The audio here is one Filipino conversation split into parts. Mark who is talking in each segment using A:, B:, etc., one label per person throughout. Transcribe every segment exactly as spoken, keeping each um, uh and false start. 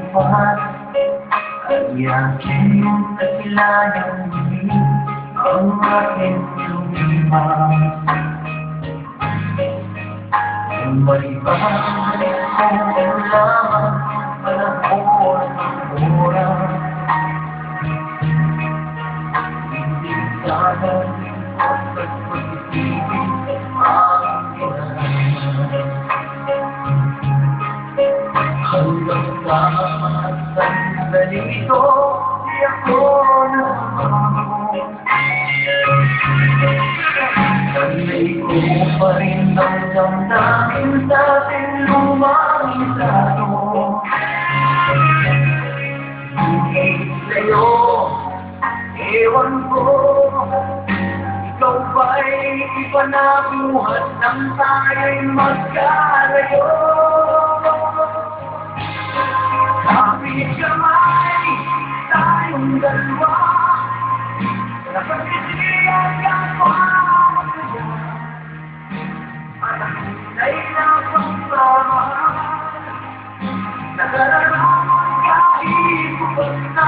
A: pa Kayakin kakilayang hindi ang aking lumimang May bahalik ko lamang panahon ng oras Hindi sana ang pagpag-ibig ang ginagawa Hanggang sa mga sandali ito, di ako namago Sanay ko pa rin ang damdamin sa ating lumang estado Hindi sa'yo, ewan ko Ikaw ba'y ipanabuhat nang tayo'y magkalayo Kapit kamay, tayong dalawa Napagkisiyan kang pamagaya At ang tunay na pagsama Nakararaman kahit bubag na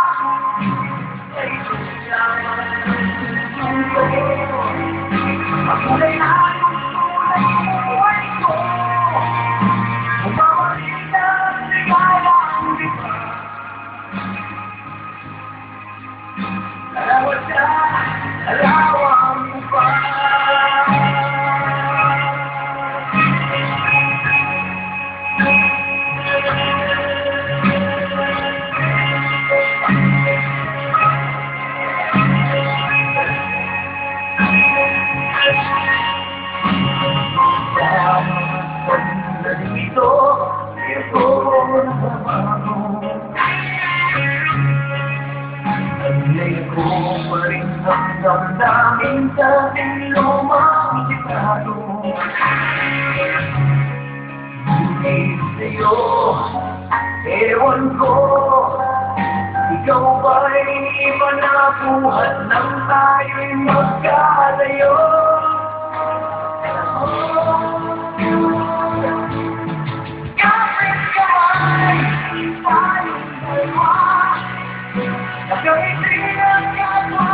A: Ay tumyaman ng sa'yo Makulay na yung tunay ng buhay ko Umawalin na ang ligayang diba Alawad ka, alawang mo pa Dito, ito nagbabago Sanay ko pa rin ang damdamin sa ating lumang estado Hindi sa'yo, ewan ko Ikaw ba'y ipanabuhat nang tayo'y magkalayo Nagkaitiyan ka pa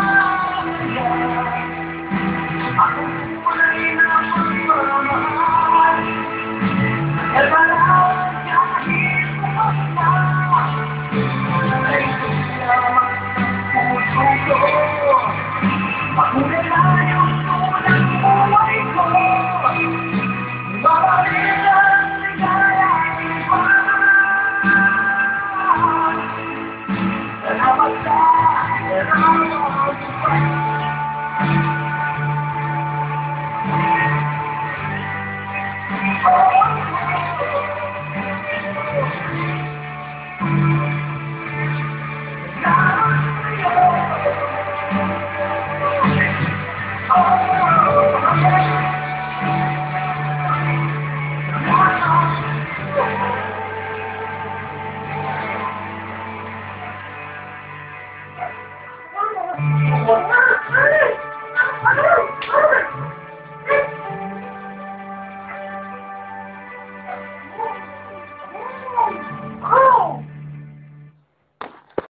A: Ako kulay na pagmamahal Nagkalaw kahit kumasta Ay tumyaman ng puso ko Makulay na yung tunang buhay ko Babalik ang ligayang iba Salamat ka, salamat pa What?